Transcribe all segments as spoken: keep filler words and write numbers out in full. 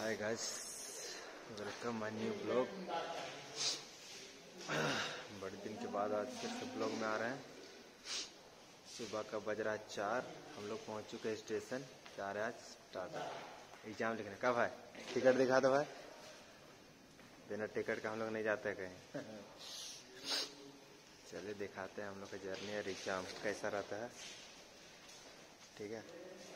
Hi guys, welcome my new blog. बड़े दिन के बाद आज फिर से ब्लॉग में आ रहे हैं। सुबह का बज रहा है चार। हम लोग पहुंच चुके हैं स्टेशन, जा रहे हैं आज टाटा एग्जाम लिखने। कब है टिकट दिखा दो भाई। बिना टिकट का हम लोग नहीं जाते कहीं। चलिए दिखाते हैं हम लोग का जर्नी और एग्जाम कैसा रहता है। ठीक है।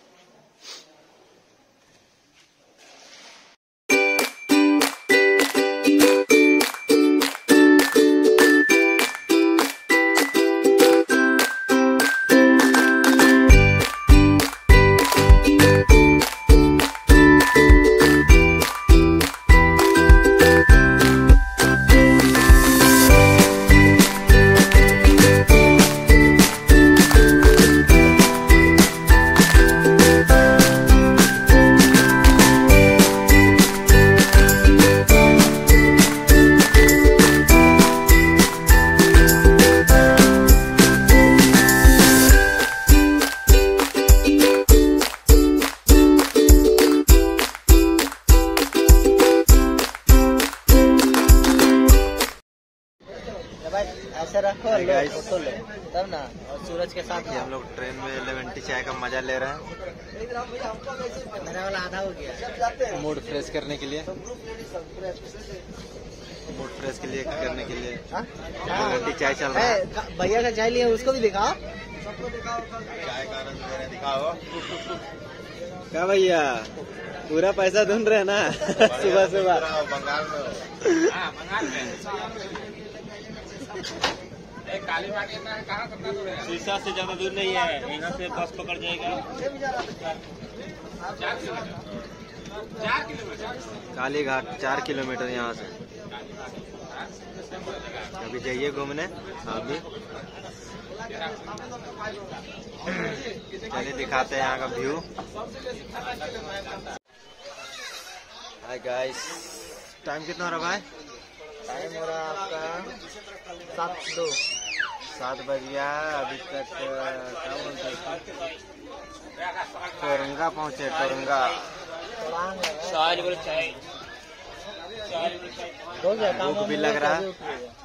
ऐसे रखो लो, लो तब ना। और सूरज के साथ हम लोग ट्रेन में लेमन टी चाय का मजा ले रहे हैं। मेरा वाला आधा हो गया। मूड फ्रेश करने के लिए मूड फ्रेश के लिए करने के लिए लेमन टी चाय चल रहा है। भैया का चाय लिए उसको भी दिखाओ। चाय का आनंद ले रहे, दिखाओ। क्या भैया पूरा पैसा ढूंढ रहे हैं ना। सुबह सुबह बंगाल में काली बात है, कहाँ शीशा से ज्यादा दूर नहीं है। यहाँ से बस पकड़ जाएगा। काली घाट चार किलोमीटर यहाँ से। अभी जाइए घूमने अभी। चलिए दिखाते हैं यहाँ का व्यू। हाय गाइस, टाइम कितना हो रहा भाई? टाइम हो रहा है आपका सात दो सात बज गया। अभी तक क्या बोलते हैं, टोरंगा पहुँचे। टोरंगा भूख भी लग रहा है।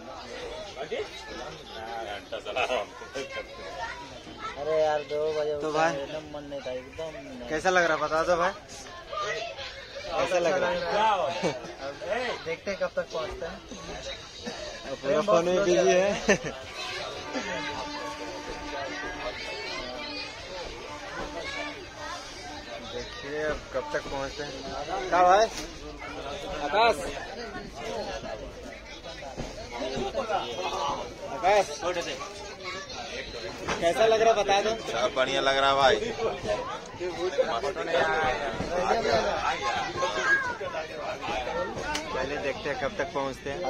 अरे यार दो बजे तो भाई मन नहीं था एकदम। कैसा लग रहा बता दो भाई, कैसा लग रहा है? देखते हैं कब तक पहुंचते हैं। पूरा फोन में बिजी है। देखिए अब कब तक पहुंचते हैं। क्या भाई आकाश आकाश कैसा लग रहा बता दो। सब बढ़िया लग रहा भाई। पहले देखते हैं कब तक पहुंचते हैं।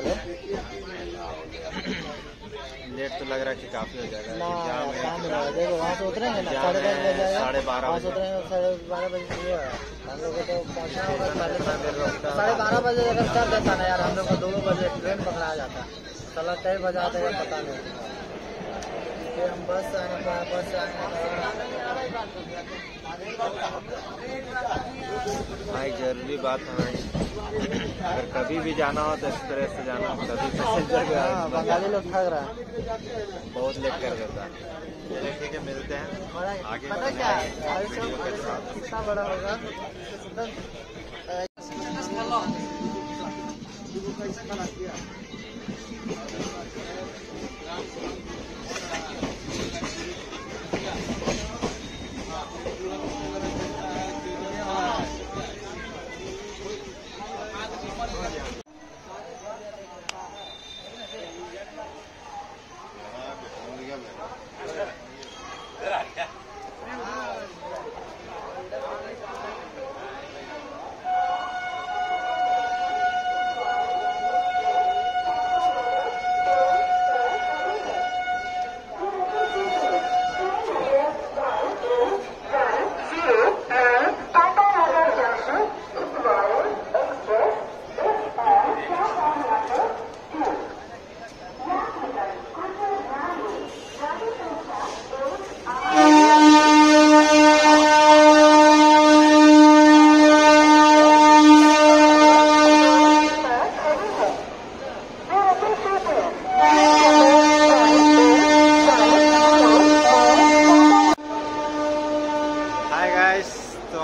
लेट तो लग रहा है कि काफी हो जाएगा। देखो वहाँ से उतरेंगे ना साढ़े दस बजे साढ़े बारह बजे उतरेंगे। साढ़े बारह बजे हम लोग को तो पहुँचना होगा। साढ़े बारह बजे अगर स्टार्ट देता ना यार, हम लोग को दो बजे ट्रेन पकड़ाया जाता। चलो कई बजे आते हैं पता नहीं। फिर हम बस आएंगे बस आएंगे। भाई जरूरी बात है, अगर कभी भी जाना हो तो एक्सप्रेस से जाना। कभी पैसेंजर का बंगाली लोग ठग रहा है, बहुत लेट कर देता है। चलिए ठीक है, मिलते हैं आगे। पता क्या है कितना बड़ा होगा।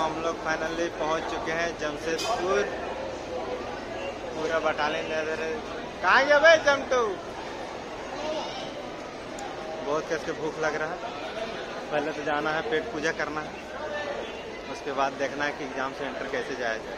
हम लोग फाइनली पहुंच चुके हैं जमशेदपुर। पूरा बटालियन नजर है। कहाँ गया भाई जमटू? बहुत कैसे भूख लग रहा है। पहले तो जाना है, पेट पूजा करना है, उसके बाद देखना है कि एग्जाम सेंटर कैसे जाया जाए।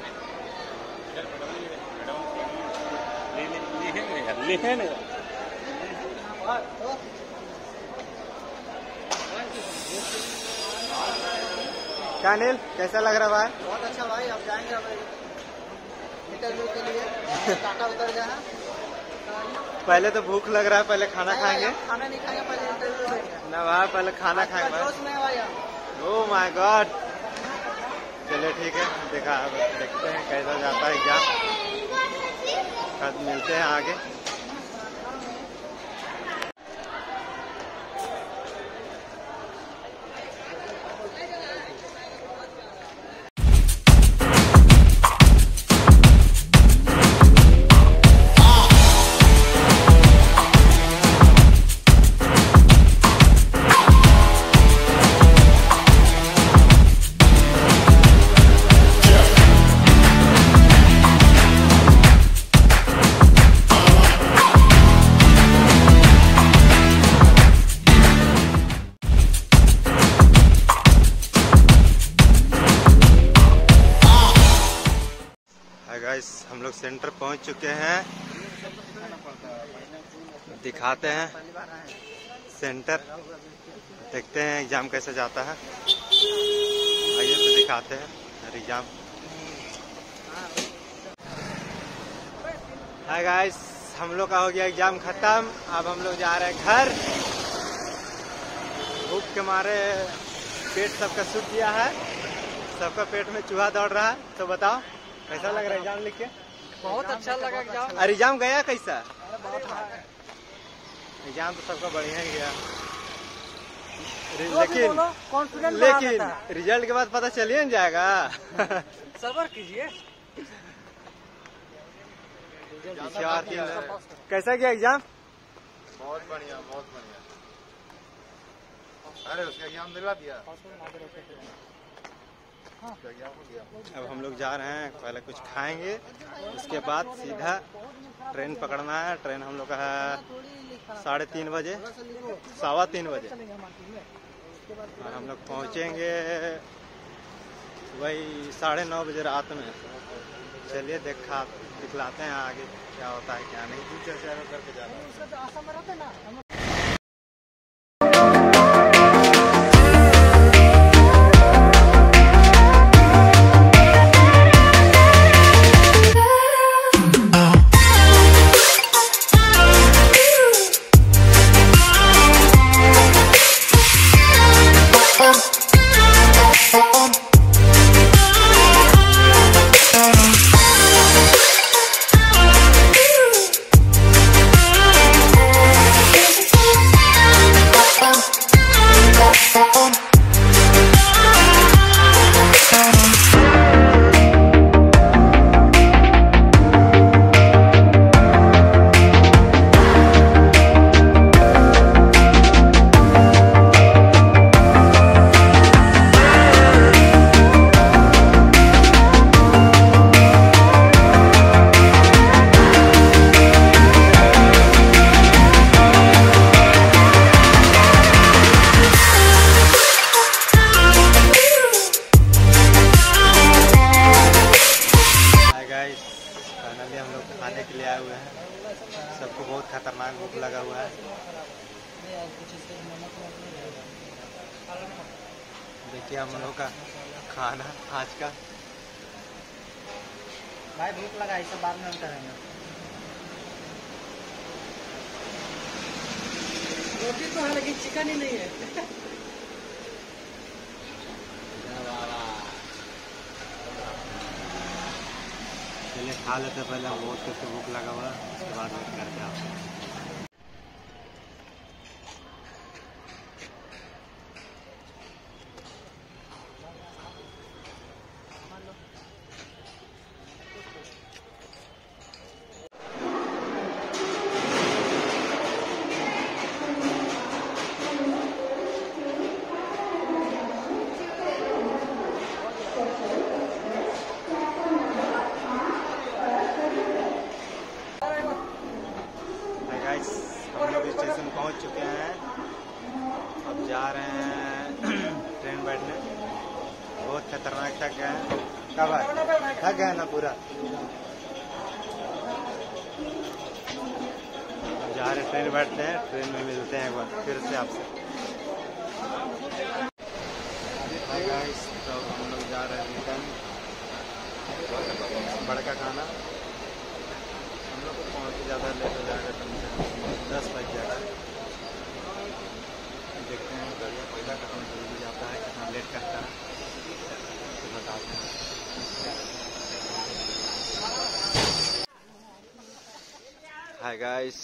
क्या नील, कैसा लग रहा भाई? बहुत अच्छा भाई। अब जाएंगे अब इंटरव्यू के लिए। टाटा उतर गया है। पहले तो भूख लग रहा है, पहले खाना खाएंगे। खाना नहीं खाएंगे, पहले इंटरव्यू देंगे ना भाई, पहले खाना खाएंगे। जोश में है भाई हम। Oh my god. चलिए ठीक है, देखा देखते हैं कैसा जाता है एग्जाम। कल मिलते हैं आगे। गाइस, हम लोग सेंटर पहुंच चुके हैं। दिखाते हैं सेंटर, देखते हैं एग्जाम कैसे जाता है। आइए तो दिखाते हैं एग्जाम। हाय गाइस, हम लोग का हो गया एग्जाम खत्म। अब हम लोग जा रहे हैं घर। भूख के मारे पेट सबका सूख गया है, सबका पेट में चूहा दौड़ रहा है। तो बताओ कैसा लग रहा है एग्जाम लिख के? बहुत अच्छा लगा एग्जाम। अरे एग्जाम गया कैसा? एग्जाम तो सबका बढ़िया ही गया, लेकिन लेकिन रिजल्ट के बाद पता चलिए न जाएगा। सब्र कीजिए। कैसा गया एग्जाम? बहुत बढ़िया, बहुत बढ़िया। अरे उसका एग्जाम दिला दिया। अब हम लोग जा रहे हैं, पहले कुछ खाएंगे, उसके बाद सीधा ट्रेन पकड़ना है। ट्रेन हम लोग का है साढ़े तीन बजे, सवा तीन बजे, और हम लोग पहुँचेंगे वही साढ़े नौ बजे रात में। चलिए देखा दिखलाते हैं आगे क्या होता है क्या नहीं। करके जाना है। खाने के लिए आए हुए हैं। सबको बहुत खतरनाक भूख लगा हुआ है। देखिए हम लोगों का खाना आज का। भाई भूख लगा, इसे बाद में हम करेंगे। रोटी तो है लेकिन चिकन ही नहीं है। चलिए खा लेते पहले, बहुत कैसे भूख लगा हुआ है, उसके बाद वेट करते हैं आप। स्टेशन पहुंच चुके हैं। अब जा रहे हैं ट्रेन बैठने। बहुत खतरनाक थक गए हैं। कब है थक गए ना पूरा। जा रहे ट्रेन बैठते हैं, ट्रेन में मिलते हैं एक बार फिर से आपसे। हाय गाइस, तो हम लोग जा रहे हैं रिटर्न। बड़का खाना हम लोग को पहुँच ज़्यादा लेट हो जाएगा, कम से कम दस बज जाएगा। देखते हैं गाड़ियाँ पहला कितना जल्दी जाता है, कितना लेट करता है, तो बताते हैं। हाय गाइस,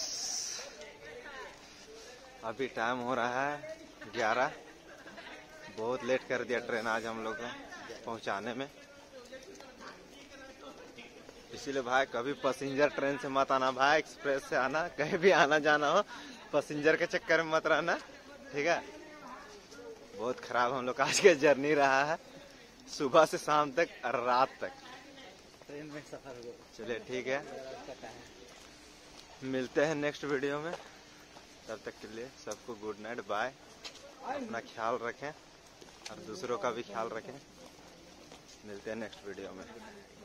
अभी टाइम हो रहा है ग्यारह। बहुत लेट कर दिया ट्रेन आज हम लोग को पहुंचाने में। इसीलिए भाई कभी पैसेंजर ट्रेन से मत आना भाई, एक्सप्रेस से आना। कहीं भी आना जाना हो पैसेंजर के चक्कर में मत रहना, ठीक है। बहुत खराब हम लोग का आज का जर्नी रहा है, सुबह से शाम तक और रात तक ट्रेन में सफर हो। चलिए ठीक है, मिलते हैं नेक्स्ट वीडियो में। तब तक के लिए सबको गुड नाइट, बाय। अपना ख्याल रखें और दूसरों का भी ख्याल रखें। मिलते हैं नेक्स्ट वीडियो में।